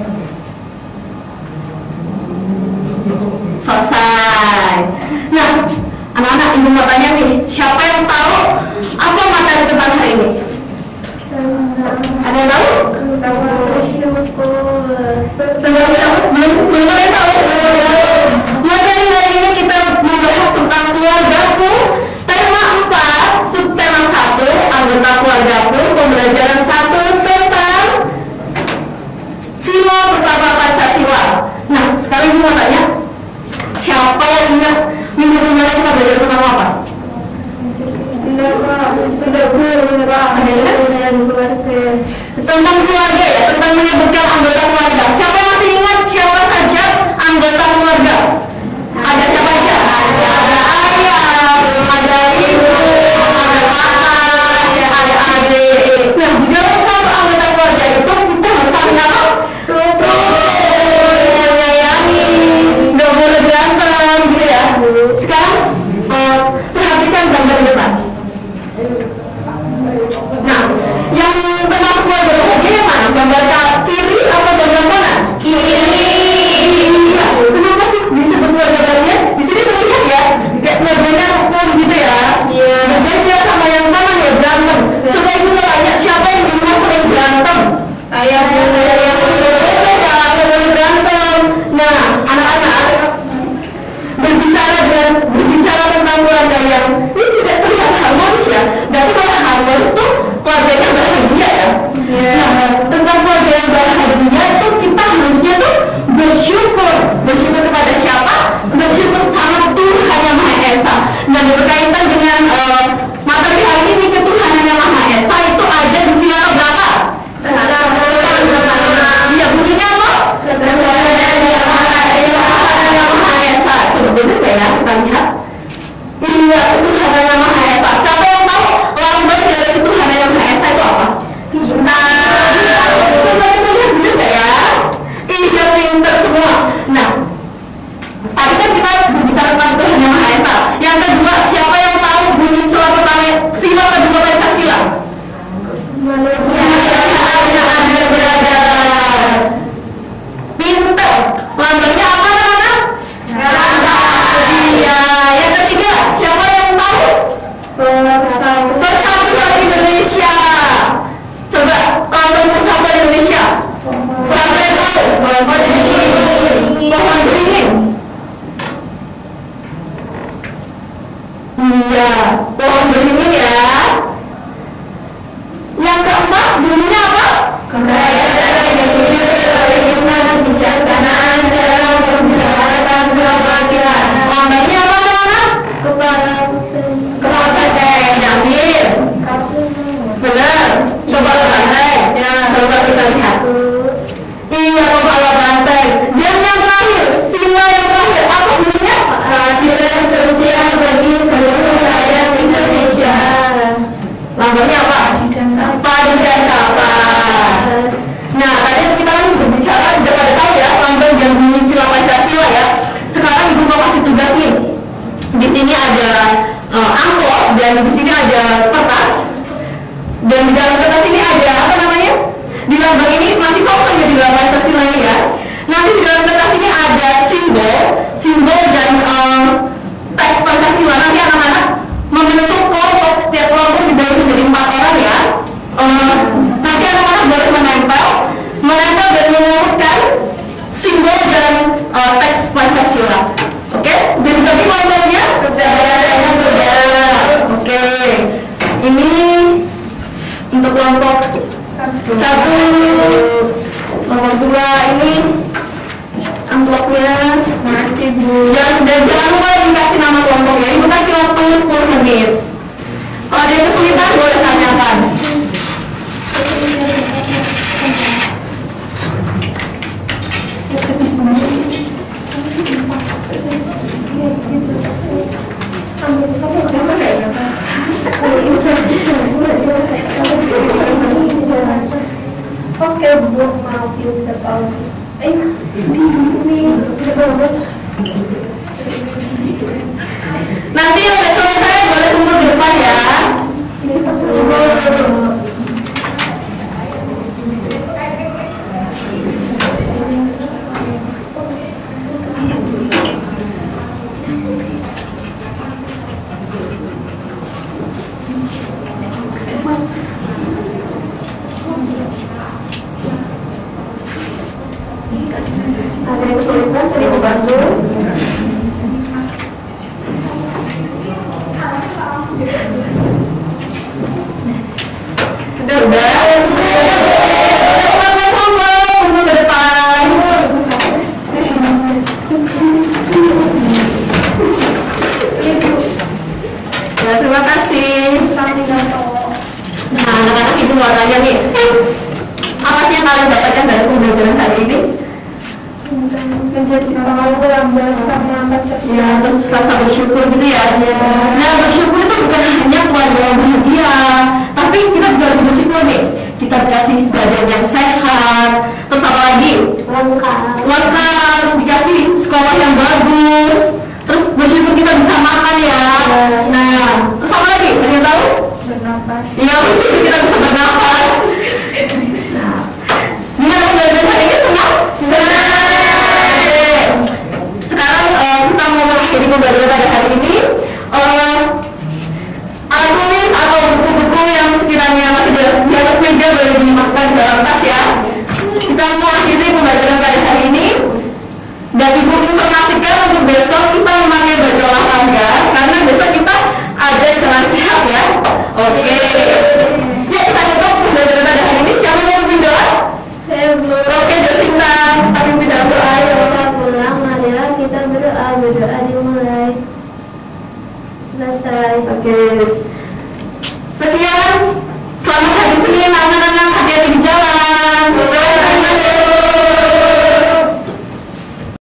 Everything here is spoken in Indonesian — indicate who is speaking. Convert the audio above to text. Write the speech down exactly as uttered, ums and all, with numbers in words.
Speaker 1: Selesai. Nah, anak-anak, ibu mau tanya nih, siapa yang tahu apa materi depan hari ini? Ada yang tahu? Belum belum belum ada yang tahu. Materi hari ini kita membahas tentang keluargaku. Tema empat, subtema satu, anggota keluargaku. Pembelajaran satu tentang sila pertama Pancasila. Nah, sekarang ibu mau tanya, siapa yang ingat minggu kemarin kita belajar tentang apa? Tentang keluarga ya, tentang menyebutkan anggota keluarga. Siapa yang masih ingat siapa saja anggota keluarga? Ada siapa aja? Ada ayah, ada ibu, ada kakak, ada adik. Nah, di dalam satu anggota keluarga itu kita harus saling apa? Menyayangi, nggak boleh berantem, gitu ya. Sekarang uh, perhatikan gambar depan. Nah, yang tentang keluarga bahagia yang mana? Gambar kiri atau gambar kanan? Kiri. Ya, kenapa sih disebut keluarga bahagia? Di sini terlihat ya, kayak keluarganya rukun gitu ya. Iya. Berbeda sama yang kanan ya, berantem. Coba ibu tanya, siapa yang di rumah sering berantem? Ayah, ayah yang berbeda, yang berantem. Nah, anak-anak berbicara dengan berbicara tentang keluarga yang ini tidak terlihat harmonis ya. Berarti kalau harmonis tuh keluarganya bahagia ya. Yeah. Nah, tentang keluarga yang bahagia itu kita harusnya tuh bersyukur. Bersyukur kepada siapa? Bersyukur sama Tuhan Yang Maha Esa. Nah, berkaitan dengan uh, materi hari ini, ketuhanan Yang Maha Esa itu ada di sila berapa? Iya, bunyinya apa? Ketuhanan Yang Maha Esa. Coba bener ya, kita lihat. Iya, ketuhanan Yang Maha Esa. Siapa yang tahu lambang dari ketuhanan Yang Maha Esa itu apa? Nah, coba kita lihat bener gak ya? Iya, pinter semua. Nah, tadi kan kita berbicara tentang Tuhan Yang Maha Esa. Yang kedua, siapa yang tahu bunyi sila pertama, sila kedua Pancasila? Manusia adil beradab. Pinter. Lambangnya apa teman-teman? Iya. Yang ketiga, siapa yang tahu? Persatuan Indonesia. Coba lambang Persatuan Indonesia. Siapa yang tahu? Pohon beringin. Iya, pohon beringin ya. Yang keempat, bunyinya apa? Kebijaksanaan dalam perjalanan kewakilan. Lambangnya apa teman-teman? Kepala banteng. Yakin? Benar. Kepala banteng. Ya, coba kita lihat. Iya, kepala banteng. Dan yang terakhir, sila yang terakhir apa bunyinya? Keadilan sosial bagi seluruh rakyat Indonesia. Lambangnya apa? Padi dan kapas. Nah, tadi kita kan berbicara, udah pada tahu ya lambang dan bunyi sila Pancasila ya. Sekarang ibu mau kasih tugas nih. Di sini ada uh, amplop dan di sini ada kertas. Dan di dalam kertas ini ada apa namanya? Di lambang ini masih kosong ya di dalam Pancasila ini ya. Nanti di dalam kertas ini ada simbol, simbol dan uh, teks Pancasila. Nanti anak-anak membentuk kelompok, setiap kelompok dibagi menjadi empat orang ya. Uh, nanti anak-anak boleh menempel, menempel dan mengurutkan simbol dan uh, teks Pancasila. Oke, okay? Jadi bagi kelompoknya sudah, sudah. Oke, okay. Ini untuk kelompok satu, satu. Kelompok dua ini amplopnya. Nanti bu. Dan, dan jangan lupa dikasih nama kelompoknya. Ibu kasih waktu sepuluh menit. Kalau ada yang kesulitan boleh tanyakan.
Speaker 2: Oke, Bu, mau kita tahu. Eh, ini
Speaker 1: nanti yang udah selesai boleh tunggu di depan ya. Ada yang kesulitan, sering dibantu. Udah, udah. Tunggu ke depan. Ya, terima kasih. Nah, anak-anak ibu mau tanya nih, apa sih yang kalian dapatkan dari pembelajaran hari ini?
Speaker 2: Menjadi orang yang baik karena Pancasila.
Speaker 1: Ya, terus rasa bersyukur gitu ya. Nah, bersyukur itu bukan hanya keluarga yang bahagia, tapi kita juga harus bersyukur nih. Kita dikasih badan yang sehat, terus apa lagi?
Speaker 2: Lengkap.
Speaker 1: Lengkap, terus dikasih sekolah yang bagus, terus bersyukur kita bisa makan ya. Nah, terus apa lagi? Ada yang tahu?
Speaker 2: Bernapas.
Speaker 1: Iya, bersyukur kita bisa bernapas. Nah, gimana belajar hari ini senang? Senang. Sekarang uh, kita mau mengakhiri pembelajaran pada hari ini. Uh, alat tulis atau buku-buku yang sekiranya masih di, di atas meja boleh dimasukkan ke dalam tas ya. Kita mau akhiri pembelajaran pada hari ini. Dan ibu informasikan untuk besok kita memakai baju olahraga karena besok kita ada jalan sehat ya. Oke. Ya, kita tutup pembelajaran pada hari ini. Siapa yang mau pimpin doa?
Speaker 2: Saya belum.
Speaker 1: Oke, Jasinta. Kita pimpin dalam doa.
Speaker 2: Ayo kita pulang, marilah kita berdoa, berdoa dimulai. Selesai.
Speaker 1: Oke.